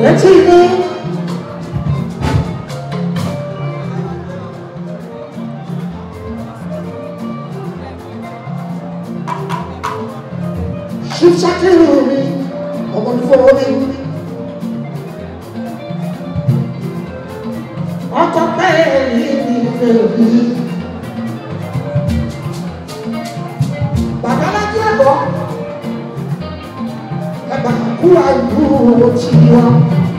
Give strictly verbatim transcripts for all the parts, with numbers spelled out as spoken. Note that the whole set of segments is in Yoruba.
létí ní. Ṣíṣàkírù mi ọmọ ìfowó mi. Ọkọ̀ pẹ́ẹ́ yìí ni bèbí. Bàbá lájú ẹ̀kọ́ ẹ̀bà kú àdúró tí wọ́n.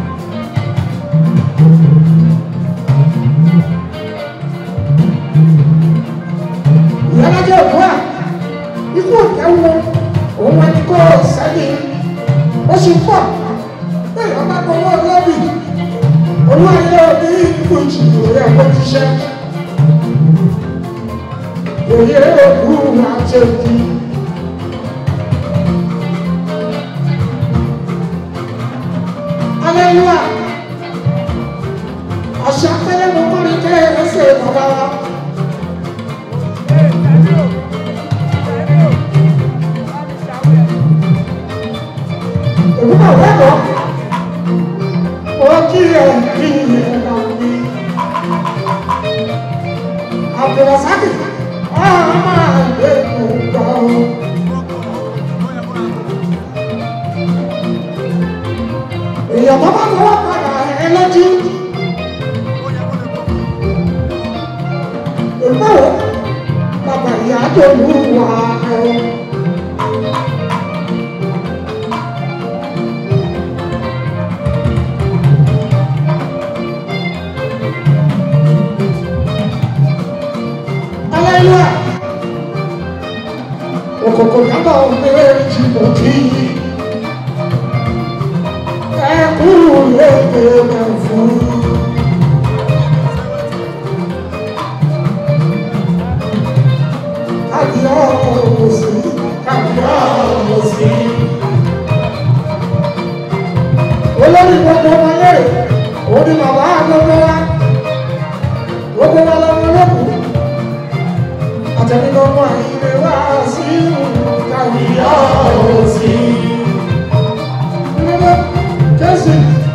Ìyá lájú ẹ̀kọ́ à ikú òtẹ́wọ́ òun ẹni kó sẹ́yìn ó sì pọ̀ bẹ́ẹ̀ lọ́ bá gbowó lọ́bì olú ayé òní ikú ìjìnlẹ̀ òye ẹ̀kọ́ jíṣẹ́ òye òkú àjẹjì. Aleluya àṣà pẹ́lẹ́ mọ́ mọ́ ní kẹ́ ẹ̀rẹ́sẹ̀ bàbá wa. Òwúrọ̀ wẹ́kọ̀ọ́, ó kí ẹ̀ kí ẹ̀ máa ní. Abdulrasaki, ọ̀rọ̀ máa gbé ògbà o. Èèyàn tó bá fọwọ́ padà ẹ lójú. Ìgbàwó, bàbá ìyá tó lù wá ẹ̀. Okoko kaba omeji moti ekuru leke mefu Adios, adios olórí gbogbo wọlé òní bàbá gbogbo wa gbogbo wa lọ́wọ́ lókùn àtẹ̀lẹ́gbọ́n wa ilé wa sí kábíyèsí. Nígbà Jésù.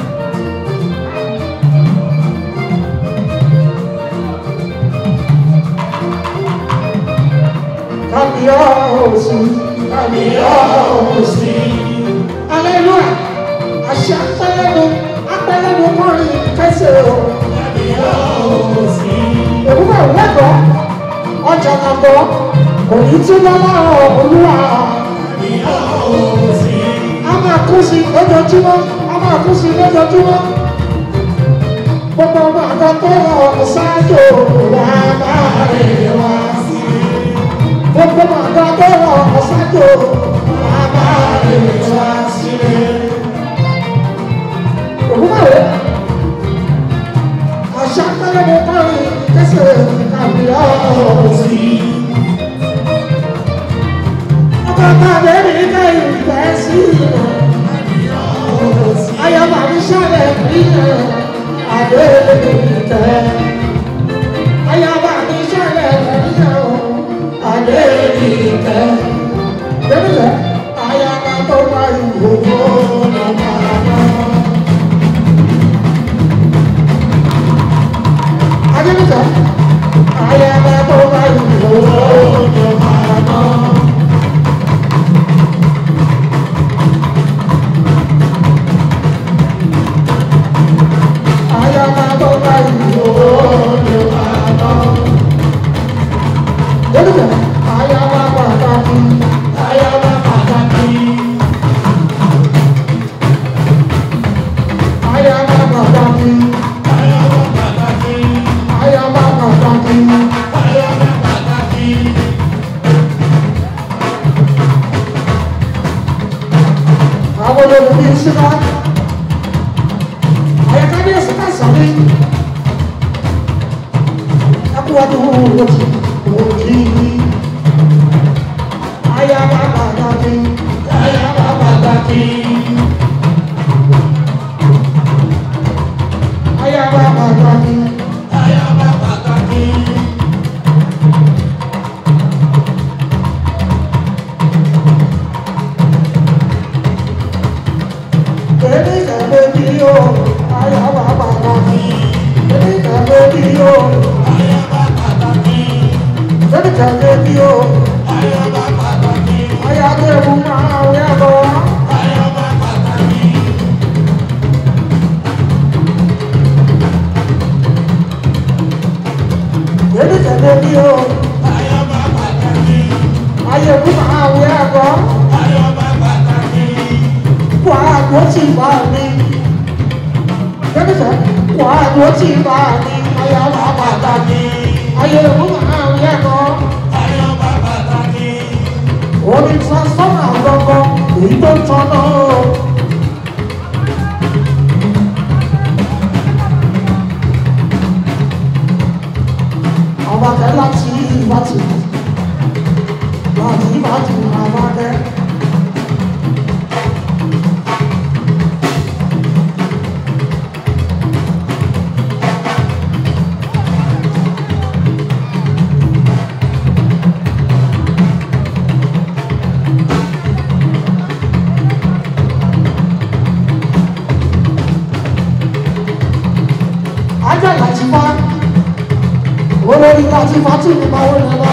Kábíyèsí, kábíyèsí. Aleluya, àṣà apẹ́lẹ́nu, apẹ́lẹ́nu mọ́rin kẹsẹ̀ o. Kábíyèsí. Òwúrọ̀ wẹ́kọ̀ọ́ ọjà nàbọ̀ òní tí lọ́lá olúwa a máa kú sí lójoojúmọ́ a máa kú sí lójoojúmọ́ gbogbo ọmọ àgbà tó lọ ṣáájú wà máa rè wá sí gbogbo ọmọ àgbà tó lọ ṣáájú wà máa rè wá sí. Òwúrọ̀ rẹ̀ àṣà pẹ́lẹ́ mo bá rí kẹsẹ̀ kábíyèsí. Ọkọ̀ bẹ̀rẹ̀ ká ìgbà sí ayọ̀bà mi ṣàlẹ̀ ìpínlẹ̀ Adéyẹ̀kẹ́. Ayọ̀bà mi ṣàlẹ̀ ìpínlẹ̀ Adéyẹ̀kẹ́. Débìtẹ̀ ayọ̀bà tó bá ìwòwò lọ́mọ àná. Adébìtẹ̀ ayọ̀bà tó bá ìwòwò lọ́mọ àná. Baby, baby, oh. o. Lẹ́nu kẹ̀lé bí o. Ayáde ewu máa wẹ́ lọ. Lẹ́nu kẹ̀lé bí o. Ayé ewu máa wẹ́ lọ. Wà á gbọ́ tí bá mi. Lẹ́nu kẹ̀ wà á gbọ́ tí bá mi. Ayé wà bàtà mi. Ayé ewu máa wẹ́ lọ. Orí transformer gbọ́ngàn èyí tó ń tanná o. Àbákẹ́ láti ìbátì láti ìbátì àbákẹ́. Olórí láti fàtí ní máa wọlé lọ.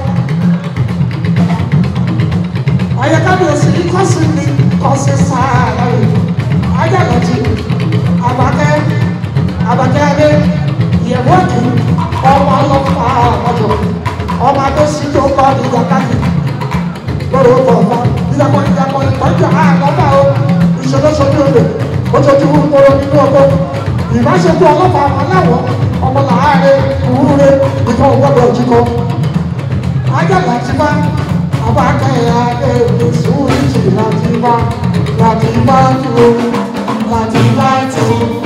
Ayẹ́kábíyèsí ní kọ́sí ní kọ́sí sáà lọ́yìn. Ayẹ́lọ́jì, Àbákẹ́, Àbákẹ́ Adé, ìyẹ̀wò kì í, ọmọ ọlọ́pàá ọjọ́, ọmọ adósí tó kọ́ ní ìjàkadì. Lórí ọkọ̀ ọ̀fà, ìjàkọ̀ ìjàkọ̀ ìtọ́jú àlọ́pàá o, ìṣòlóṣojú olè, ojoojúmọ́ mọ́rọ́ nínú ọkọ̀. Ìbáṣepọ̀ ọlọ́pàá aláwọ̀ ọmọ làárẹ̀ kúrúre nìkan gbọ́dọ̀ jíkọ. Ayọ̀lá ti bá Àbákẹ́ Adé sùúrùtì láti bá láti bá dúró láti bá tó.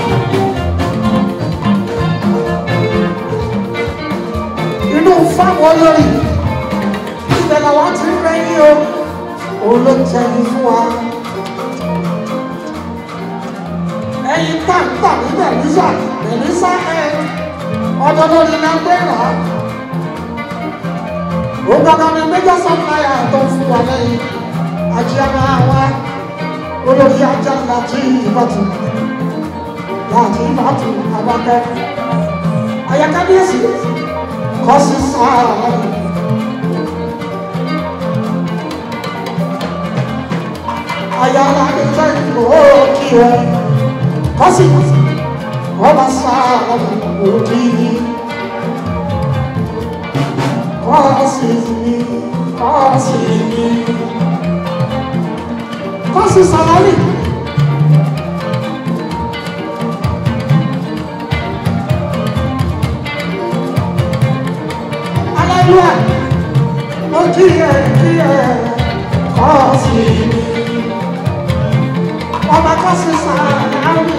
Inú fáwọn olórí ìbẹ̀rẹ̀ wa ti rẹ́yìn o, olóńtẹ̀lì fún wa. Ẹyin pàǹpà ní Bẹ̀lísà Bẹ̀lísà ẹ̀ ọ̀dọ́dọ́ ni la gbé rà á. Ó gbọ́dọ̀ ní méjọ́ sọ́pláyà tó ń fún wa lẹ́yìn. Àjíàmá wa olórí ajá láti ìbátú láti ìbátú Àbákẹ́. Ayákábíyèsí kọ́ sí sáà. Ayára ní jẹ́ ìlú òkè ẹ̀. Kọ́sì ọba sáà òdì kọ́sì mi kọ́sì mi kọ́sì sàlárì. Aláìlúwà ó kíyè kíyè kọ́sì mi ọba kọ́sì sàlárì.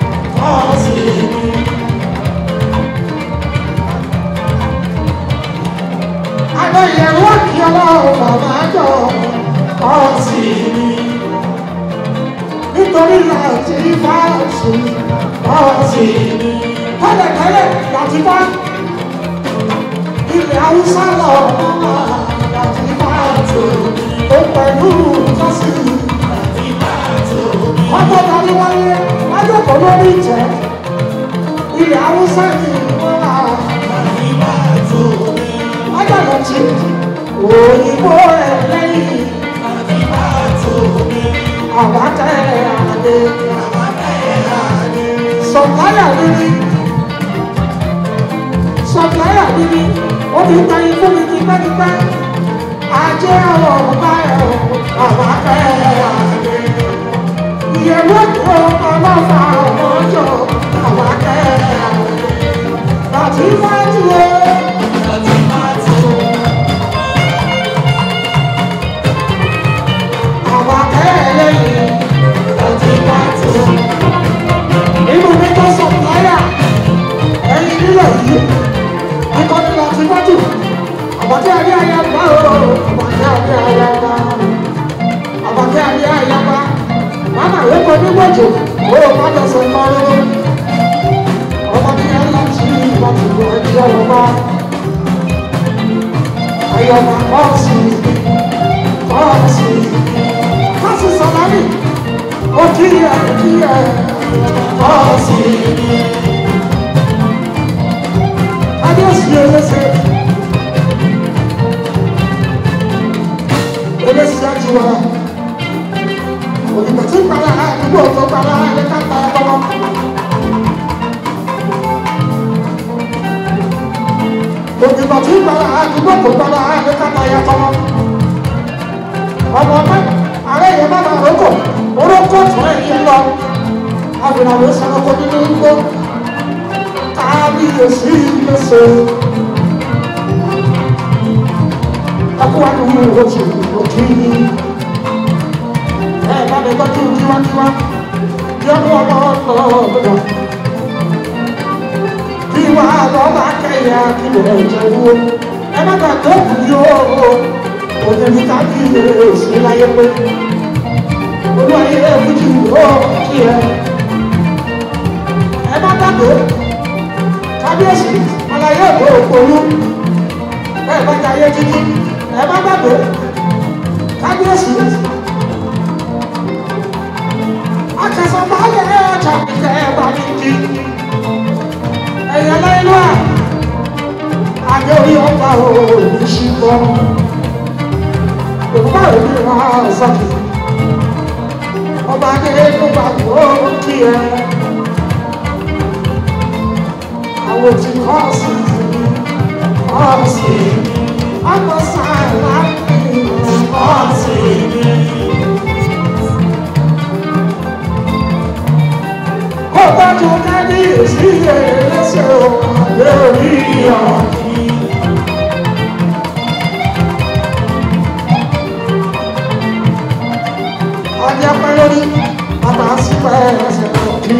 Àwọn ìyẹ̀wò kí ọlọ́run bàbá jọ kọ́ sí mi. Nítorí láti bá ṣe kọ́ sí mi. Tẹ́lẹ̀tẹ́lẹ̀ láti bá ilẹ̀ Haúsá lọ láti bá tó. Ó pẹ̀lú kọ́sí láti bá tó. Ọjọ́ tàbí wáyé wájú kò lórí ìjẹ́. Ilẹ̀ Haúsá ni wọ́n wà láti bá tó. Ọjọ́ lọ́tí òyìnbó rẹ̀ lẹ́yìn láti bá tó. Àbákẹ́ Adé sọ̀káyà níbi sọ̀káyà níbi ó fi ń tayín fún mi tipẹ́tipẹ́. Ajé àwọn ọ̀gá ẹ̀ Àbákẹ́ Adé ìyẹ̀wò tó ọlọ́fà ọjọ́ Àbákẹ́ láti bá tó láti bá tó. Àbákẹ́ lẹ́yìn láti bá tó. Nínú mi tó sọ láyà ẹyin nílẹ̀ yìí nítorí láti bá tó. Àbákẹ́ Adé ayaba o, Àbákẹ́ Adé ayaba, Àbákẹ́ Adé ayaba. Mama yóò kọ́ ní gbọ́jọ́, ó má tẹ̀sán lọ́rọ́. Ọmọ ní aláàtí láti lọ ẹjọ́ ọba. Ayọ̀mọ̀ kọ́ọ̀sì, kọ́ọ̀sì, kọ́ọ̀sì sọ̀lárì. Ó kíyè kíyè kọ́ọ̀sì. sí ẹlẹ́sẹ̀ ẹlẹ́sẹ̀ àti wà òyìnbó tí para àdúgbò tó para ẹ̀ka pa ọmọ. òyìnbó tí para àdúgbò tó para ẹ̀ka pa ẹ̀ka ọmọ. ọmọ ọmọ ààrẹ yẹn má bàa rọ́kọ̀ orókò tó ẹ̀yìn lọ àbùnà ló sọ ọkọ nínú igbó kábíyèsí lẹ́sẹ̀. akúwàdùn oṣù òkè ẹ bá mi tọ́jú tiwantiwa yọmú ọmọ ọ̀dọ̀ tiwa lọ́ba kẹyà kílò ẹ̀jẹ̀ wo ẹ má gbà tó kù yóò òye ní kábíyèsí láyé pé olúwayé fújì ó kí ẹ ẹ má gbàgbé kábíyèsí alayé òkú òkúlú ẹ bá jayé títí ẹ má gbàgbé kábíyèsí akẹ́sọ̀ máa yẹ ọjà ìkẹ́ ẹ bá mi kí ẹ̀yẹ lẹ́yìn wá adé orí ọba òòlù ṣùgbọ́n òkúta òbí máa sọ́kì ọba adé tó bá tó kí ẹ àwọn tí kọ́ sí kọ́ sí ọmọ sáà kọ́ sí. kó tọ́jú kábíyèsí ẹlẹ́sẹ̀ lórí ọ̀kí. ọjọ́ pẹ́ lórí bàbá sípẹ́ ẹsẹ̀ lọ́kí.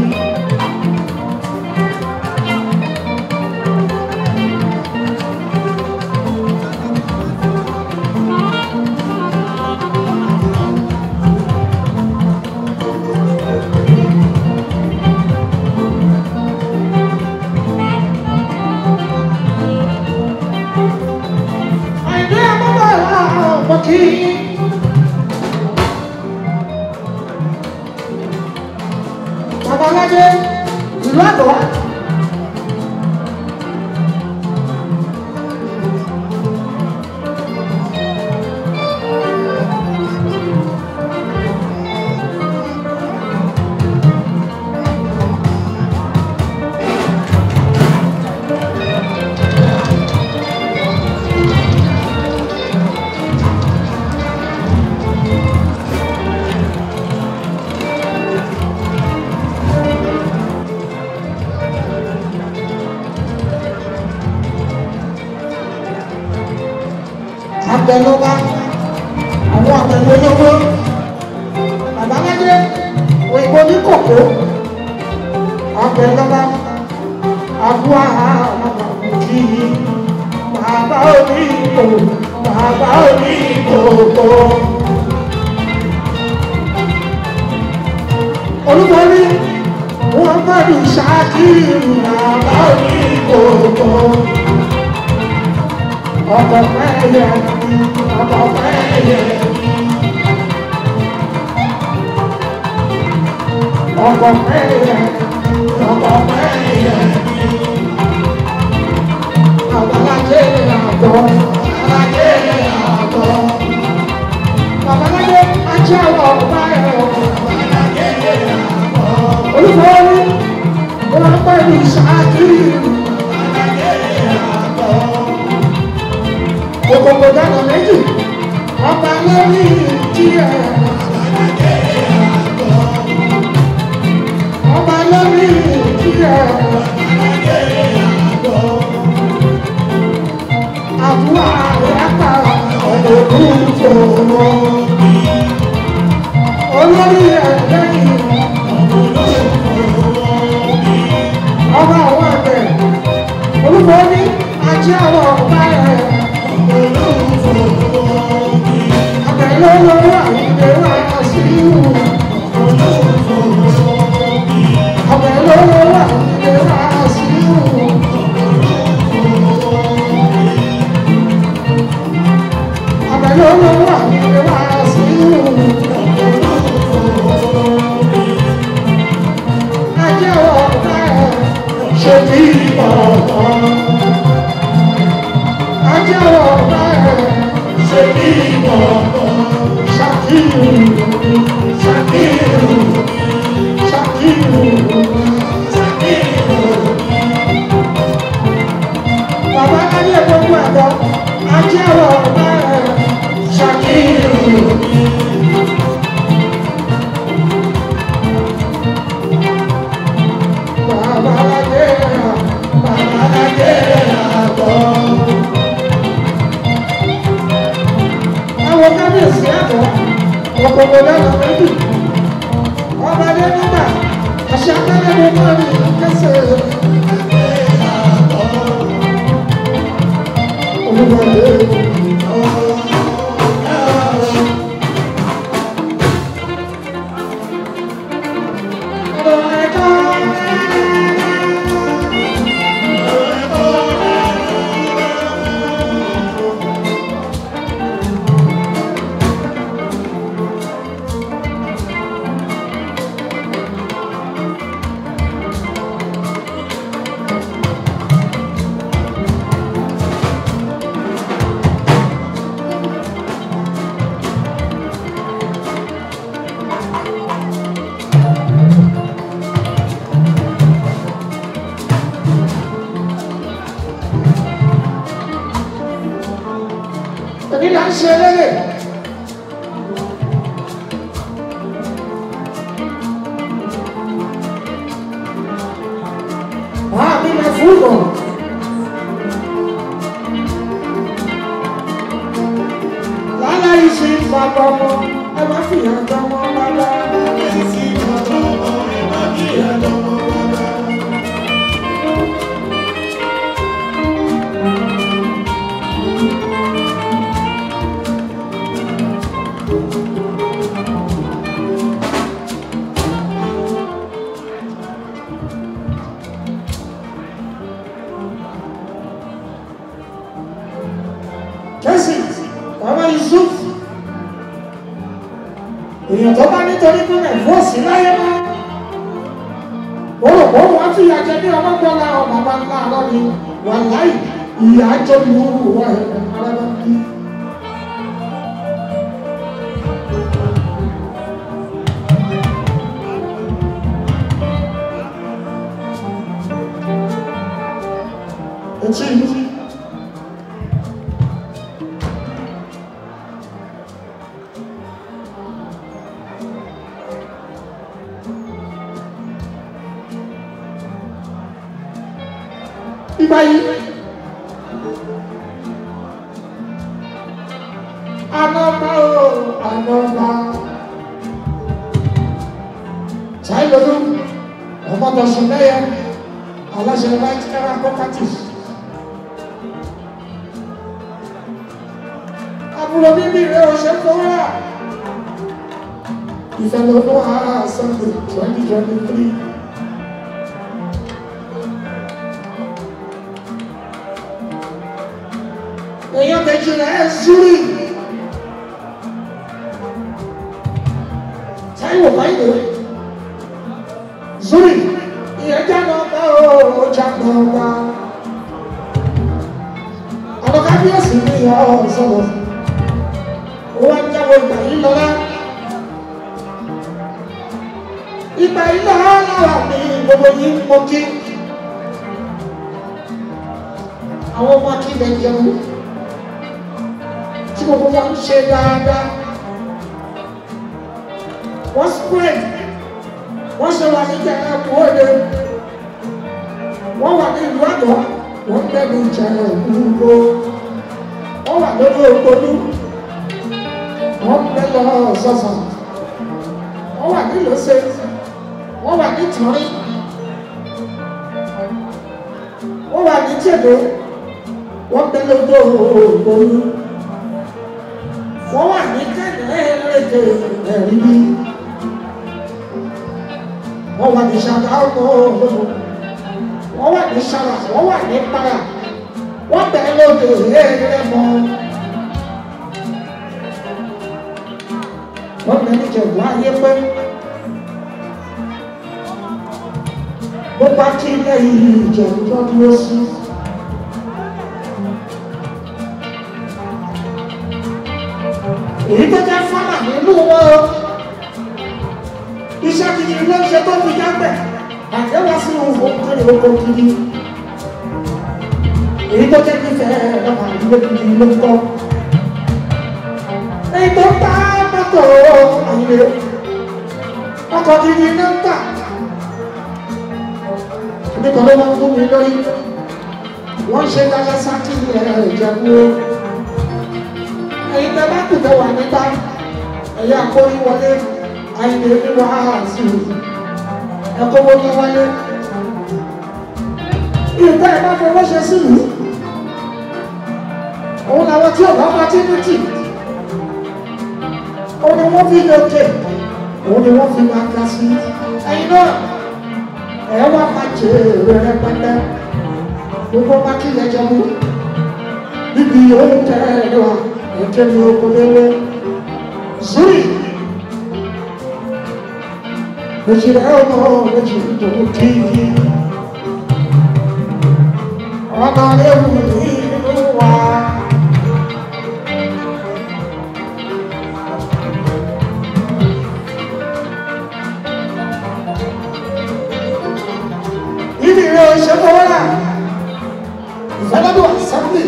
Babalade ìlú àgọ́ àgbẹ̀lọ́ba àwọn àgbẹ̀lọ́lọ́wọ́ Babalade òyìnbó ní kòkó àgbẹ̀lọ́ba àbúrò àmàkùnkì bàbá òní ìbò bàbá òní ìbò olúborí wọn gbọ́dọ̀ ṣáàkiri bàbá òní ìbò. Ọkọ̀ fẹ́yẹ, ọkọ̀ fẹ́yẹ, ọkọ̀ fẹ́yẹ, ọkọ̀ fẹ́yẹ. Babalade àgọ́, Babalade àgọ́. Babalade ajá wọ̀ ọ̀pá ẹ̀ Babalade àgọ́. Olúborí wọn pẹ̀lú ṣáàkiri. Òkòkò dáná méjì, ọba lórí ìdí ẹ̀. Ọba lórí ìdí ẹ̀. Àbúrò àyàpá ọ̀dọ̀dún fòrò. Olórí ẹ̀ lẹ́yìn. Ọba àwọn ẹ̀bẹ̀, olúborí ajé àwọn ọba ẹ̀. Àgbẹ̀lọ́wọ́ àyíké wá sí ìwò. Àgbẹ̀lọ́wọ́ àyíké wá sí ìwò. Àgbẹ̀lọ́wọ́ àyíké wá sí ìwò. Ajẹ́ ọ̀gá ẹ̀ ṣe bí ọ̀gá. ajẹ́wọ̀ bẹ́ẹ̀ ṣe bí ìbọ̀bọ̀ Ṣàkírù Ṣàkírù Ṣàkírù Ṣàkírù. Bàbá láyé gbogbo ẹ̀dọ́ ajẹ́wọ̀ bẹ́ẹ̀ Ṣàkírù. Bàbá láyé bàbá láyé àbọ̀. Àwọn kábíyèsí àbọ̀ ọ̀pọ̀pọ̀ lẹ́nu méjì. Ọba dé nígbà àṣà akẹ́lẹ́dẹ́ náà ní kẹsẹ̀ àbọ̀. Olúwalé. Èèyàn tó bá nítorí pé ẹ̀fọ́ sí láyé mọ́. Orògbò wọn fi ìyà jẹ ní ọmọgbọ́lá ọmọ bá ńlá lọ́ni wà láì ìyà jọ ní orú wà ẹ̀rọ arábá bí. Etí ìlú. Báyìí anọba o anọba ṣàìlódún ọmọdọ̀sùn lẹ́yẹ aláṣẹ right era properties àbúrò bíbí rẹ̀ ò ṣe fọwọ́rà ìfẹ̀lódún ara Sunday twenty twenty three. Èèyàn méjì rẹ̀ Zuri Táíwò báyìí Zuri ìyẹn jáde ọba ooo jáde ọba àwọn kábíyèsí ní ìyá ọ̀sọ̀rọ̀ ó wá ń jáwé ìgbà yìí lọ́lá ìgbà yìí lọ́lá lára ní gbogbo yìí mo kí àwọn ọmọ akílẹ̀ jẹun. Tí gbogbo wọn ń ṣe dáadáa wọ́n spread wọ́n ṣe wà ní ìjẹ̀rẹ̀ ẹ̀kọ́ òde wọ́n wà ní ìlú àgọ́ wọ́n ń bẹ̀rù ìjẹ̀rẹ̀ ìgbúgbó wọ́n wà lórí ògbólú wọ́n ń bẹ̀ lọ sọ̀sọ̀ wọ́n wà ní ìlọ́sẹ̀ wọ́n wà ní tọ́rí wọ́n wà ní tẹ̀dọ̀ wọ́n bẹ̀ lórí ògbólú. Wọ́n wà ní kẹ́lẹ́ẹ̀lẹ́dẹ̀ ẹ̀rí bí. Wọ́n wà ní ṣàdáwọ̀ wọ́n wà ní ṣàlà wọ́n wà ní para wọ́n bẹ̀rẹ̀ lóde ẹ̀rẹ́ mọ́. Wọ́n bẹ̀rẹ̀ jẹ̀bú ayé pé bó bá kí ilé yìí ìjẹ̀bú tó dúró sí. èyí tó jẹ́ fọ́nà nínú wọn o iṣẹ́ gidi ló ń ṣe tó fi jágbẹ̀ àjẹwọ́ sí òun kéré oko gidi èyí tó jẹ́ nífẹ̀ẹ́ lọ́kàn ìdílé gidi ló ń kọ́ èyí tó bá mọ́tò àyè ọkọ̀ gidi ló ń tà nípa ló máa ń fún mi lórí wọ́n ṣe dáadáa sákì ẹ̀ ìjẹ̀bú ẹ̀yin tẹ́ bá kù tẹ́ wà níta ẹ̀yà àkórí wọlé àyè ní wàhálà ẹ̀kọ́ wọlé wọlé ìta ẹ̀ bá fọwọ́ ṣe sílùú òun làwọn tí ọ̀gá bá tí ní tì òun ni wọ́n fi lókè òun ni wọ́n fi máa ga sí ẹ̀yin náà ẹ̀ wá máa jẹ èrè rẹpẹtẹ gbogbo bá kí ẹjọ́ mú níbi oúnjẹ ẹ̀rọ wa ẹ̀jẹ̀ ní oko lélẹ̀ zuri méjì rẹ̀ ọmọ méjì tó kí ọ̀nà ewu nínú wa. Ibi rẹ̀ ìṣẹ́fọ́ wọ́lá ìfẹ́lẹ́dọ̀ assembly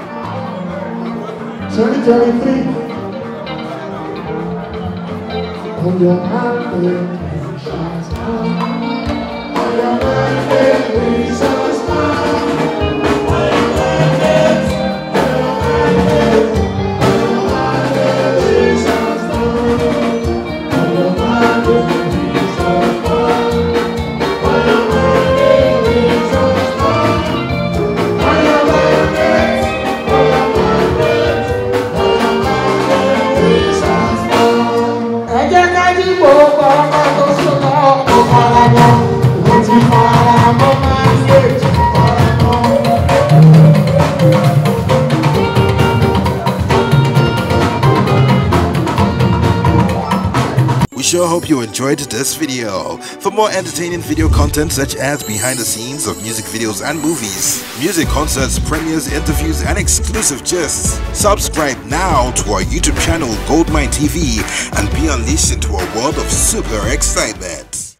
twenty twenty-three on your birthday on your birthday we shall smile on your birthday on your birthday we shall smile on your birthday we shall smile on your birthday we shall smile on your birthday on your birthday on your birthday we shall smile. Ẹ jẹ́ ká jí gbogbo ọmọ tó sùn lọ kó fara mọ́ mo ti fara mọ́ máa ń lè jí fara mọ́. We sure hope you enjoyed this video. For more entertaining video content such as behind the scenes of music videos and movies, music concerts, premieres, interviews, and exclusive gists, subscribe now to our YouTube channel Goldmine T V and be unleashed into a world of super excitement.